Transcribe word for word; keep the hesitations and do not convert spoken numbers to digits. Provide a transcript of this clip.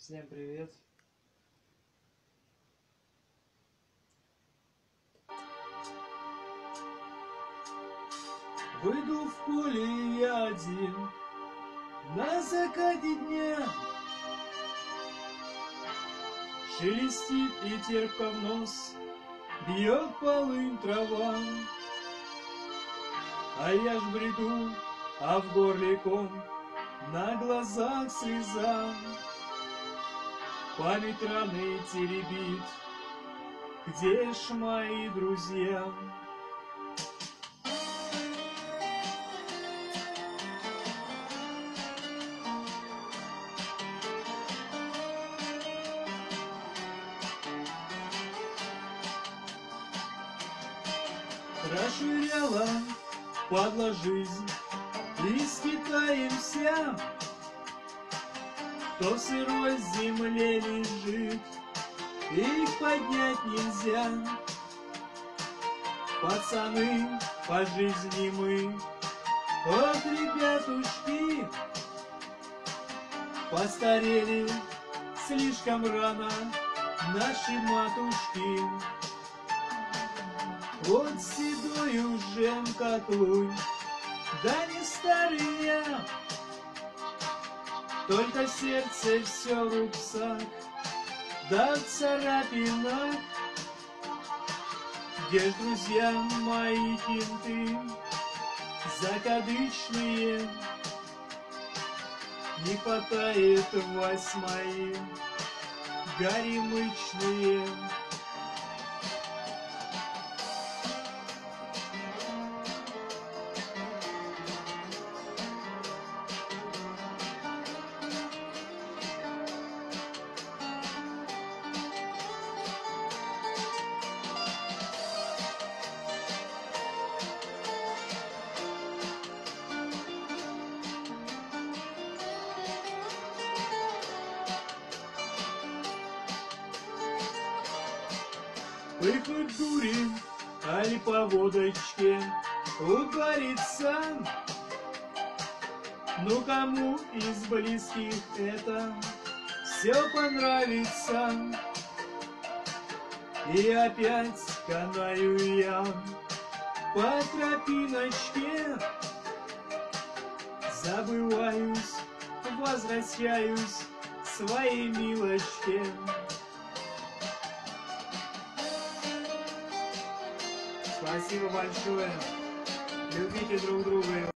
Всем привет! Выйду в поле я один на закате дня. Шелестит и терпко в нос бьет полынь трава. А я ж бреду, а в горле ком, на глазах слеза. Память раны теребит, где ж мои друзья? Расширяла, падла жизнь, и скитаемся. Кто в сырой земле лежит, их поднять нельзя. Пацаны, по жизни мы, вот ребятушки, постарели слишком рано наши матушки. Вот седой уже котлунь, да не старые, только в сердце все в рубцах, да в царапинах. Где ж, друзья мои, кенты закадычные? Не хватает вас мои горемычные. Выход дури, али по водочке удариться. Ну кому из близких это все понравится? И опять канаю я по тропиночке, забываюсь, возвращаюсь к своей милочке. Спасибо большое. Любите друг друга.